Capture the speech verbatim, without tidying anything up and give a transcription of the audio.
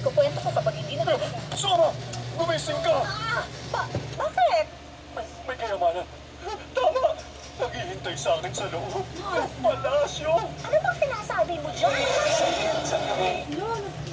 ikukwento ko kapag hindi na... Soma! Gumising ka! Ah! Ba bakit? May, may kayamanan. Tama! Naghihintay sa akin sa loob. Palasyo! Ano bang sinasabi mo dyan? Sige, saan kami? Lolo,